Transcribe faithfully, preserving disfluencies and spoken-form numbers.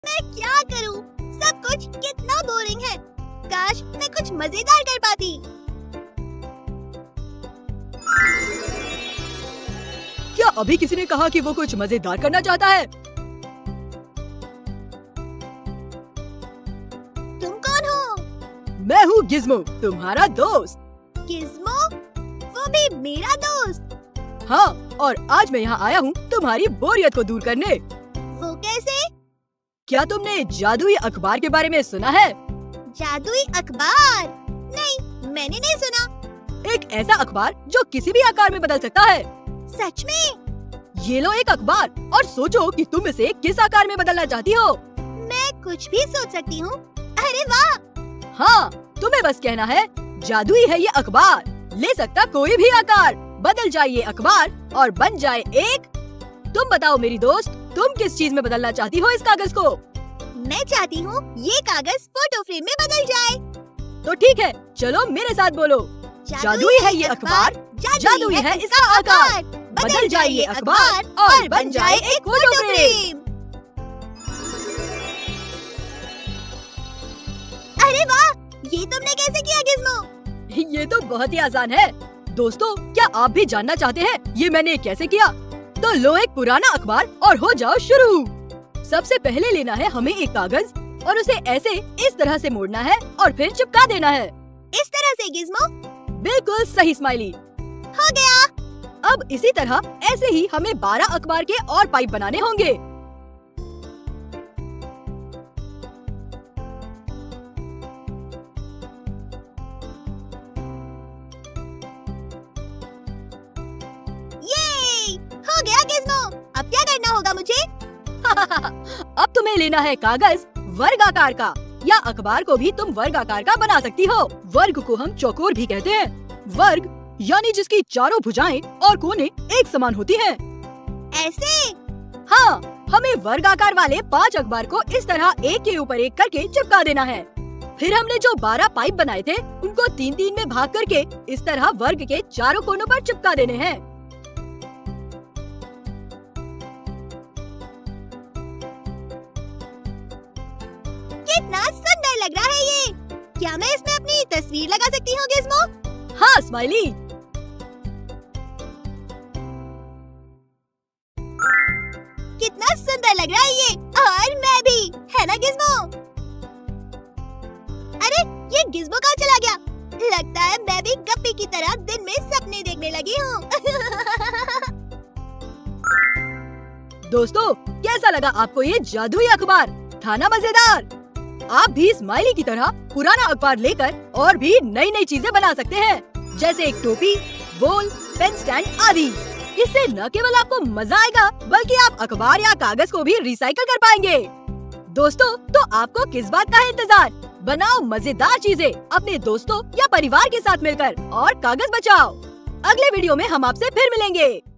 मैं क्या करूं? सब कुछ कितना बोरिंग है। काश मैं कुछ मजेदार कर पाती। क्या अभी किसी ने कहा कि वो कुछ मजेदार करना चाहता है? तुम कौन हो? मैं हूँ गिज़्मो, तुम्हारा दोस्त। गिज़्मो? वो भी मेरा दोस्त? हाँ, और आज मैं यहाँ आया हूँ तुम्हारी बोरियत को दूर करने। वो कैसे? क्या तुमने जादुई अखबार के बारे में सुना है? जादुई अखबार? नहीं, मैंने नहीं सुना। एक ऐसा अखबार जो किसी भी आकार में बदल सकता है। सच में? ये लो एक अखबार और सोचो कि तुम इसे किस आकार में बदलना चाहती हो। मैं कुछ भी सोच सकती हूँ। अरे वाह! हाँ, तुम्हें बस कहना है जादुई है ये अखबार, ले सकता कोई भी आकार। बदल जाए ये अखबार और बन जाए एक। तुम बताओ मेरी दोस्त, तुम किस चीज में बदलना चाहती हो इस कागज को? मैं चाहती हूँ ये कागज फोटो फ्रेम में बदल जाए। तो ठीक है, चलो मेरे साथ बोलो। जादुई है ये अखबार, जादुई है इसका आकार। बदल जाए ये अखबार और बन जाए एक फोटो फ्रेम। अरे वाह! ये तुमने कैसे किया गिज़्मो? ये तो बहुत ही आसान है। दोस्तों, क्या आप भी जानना चाहते हैं ये मैंने कैसे किया? तो लो एक पुराना अखबार और हो जाओ शुरू। सबसे पहले लेना है हमें एक कागज और उसे ऐसे इस तरह से मोड़ना है और फिर चिपका देना है। इस तरह से गिज़्मो? बिल्कुल सही स्माइली। हो गया। अब इसी तरह ऐसे ही हमें बारह अखबार के और पाइप बनाने होंगे। ये हो गया गिज़्मो। अब क्या करना होगा मुझे? अब तुम्हें लेना है कागज वर्गाकार का, या अखबार को भी तुम वर्गाकार का बना सकती हो। वर्ग को हम चौकोर भी कहते हैं। वर्ग यानी जिसकी चारों भुजाएं और कोने एक समान होती हैं। ऐसे? हाँ, हमें वर्गाकार वाले पांच अखबार को इस तरह एक के ऊपर एक करके चिपका देना है। फिर हमने जो बारह पाइप बनाए थे उनको तीन तीन में भाग करके इस तरह वर्ग के चारों कोनों पर चिपका देने हैं। कितना सुंदर लग रहा है ये। क्या मैं इसमें अपनी तस्वीर लगा सकती हूँ गिज़्मो? हाँ स्माइली। कितना सुंदर लग रहा है ये, और मैं भी, है ना गिज़्मो? अरे ये गिज़्मो कहाँ चला गया? लगता है मैं भी गप्पी की तरह दिन में सपने देखने लगी हूँ। दोस्तों, कैसा लगा आपको ये जादुई अखबार? था ना मजेदार? आप भी स्माइली की तरह पुराना अखबार लेकर और भी नई नई चीजें बना सकते हैं, जैसे एक टोपी, बोल, पेन स्टैंड आदि। इससे न केवल आपको मजा आएगा बल्कि आप अखबार या कागज को भी रिसाइकल कर पाएंगे। दोस्तों, तो आपको किस बात का है इंतजार? बनाओ मजेदार चीजें अपने दोस्तों या परिवार के साथ मिलकर और कागज बचाओ। अगले वीडियो में हम आपसे फिर मिलेंगे।